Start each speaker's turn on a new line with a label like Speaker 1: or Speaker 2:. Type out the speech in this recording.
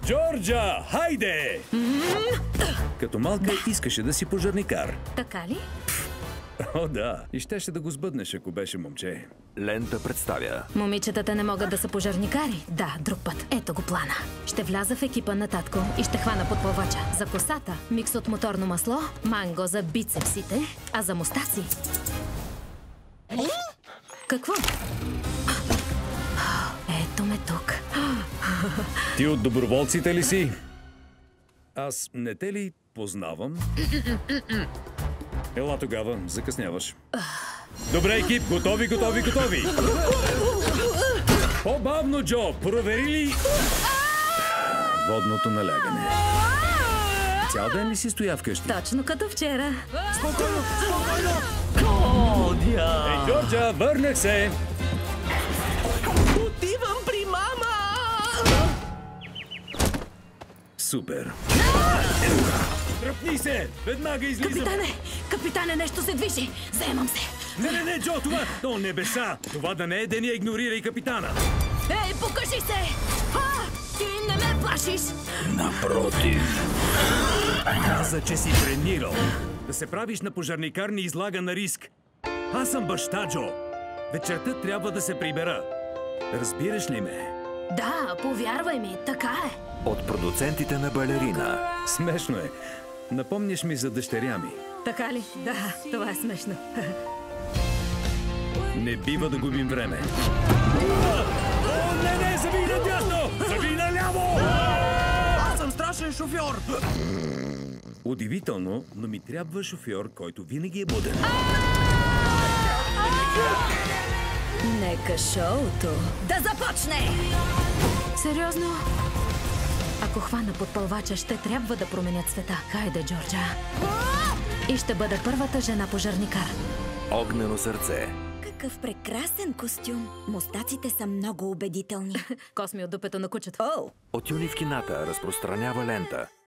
Speaker 1: Джорджа, хайде! Като малка искаше да си пожарникар.
Speaker 2: Така ли?
Speaker 1: О, да. И щеше да го сбъднеш, ако беше момче.
Speaker 3: Лента представя.
Speaker 2: Момичетата не могат да са пожарникари. Да, друг път. Ето го плана. Ще вляза в екипа на татко и ще хвана подплавача. За косата микс от моторно масло, манго за бицепсите, а за мустаци... Какво? Ето ме тук.
Speaker 1: Ти от доброволците ли си? Аз не те ли познавам? Ела тогава, закъсняваш. Добре, екип, готови! По-бавно, Джо, провери ли водното налягане? Цял ден ли си стоя вкъщи?
Speaker 2: Точно като вчера.
Speaker 1: Спокойно! Ей, Джорджа, върнах се!
Speaker 4: Отивам при мама!
Speaker 1: Супер! Тръпни се! Веднага излизам!
Speaker 2: Капитане, нещо се движи! Заемам се!
Speaker 1: Не, Джо, това... О, небеса! Това да не е деня, игнорирай капитана!
Speaker 2: Ей, покажи се! Ти не ме плашиш!
Speaker 1: Напротив! Каза, че си тренирал. Да се правиш на пожарникар ни излага на риск. Аз съм баща, Джо. Вечерта трябва да се прибера. Разбираш ли ме?
Speaker 2: Да, повярвай ми, така е.
Speaker 3: От продуцентите на Балерина.
Speaker 1: Смешно е. Напомняш ми за дъщеря ми.
Speaker 2: Така ли? Да, това е смешно.
Speaker 1: Не бива да губим време. О, не, завий надясно! Завий наляво!
Speaker 4: Аз съм страшен шофьор!
Speaker 1: Удивително, но ми трябва шофьор, който винаги е буден.
Speaker 2: Нека шоуто да започне! Сериозно? Ако хвана подпълвача, ще трябва да променят света. Хайде, Джорджа. И ще бъда първата жена пожарникар.
Speaker 3: Огнено сърце.
Speaker 5: Какъв прекрасен костюм. Мустаците са много убедителни.
Speaker 2: Косми от дупето на кучето.
Speaker 3: От юни в кината разпространява Лента.